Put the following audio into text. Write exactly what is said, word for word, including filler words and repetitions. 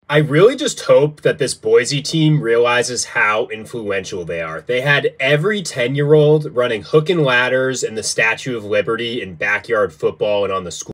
I really just hope that this Boise team realizes how influential they are. They had every ten year old running hook and ladders and the Statue of Liberty in backyard football and on the school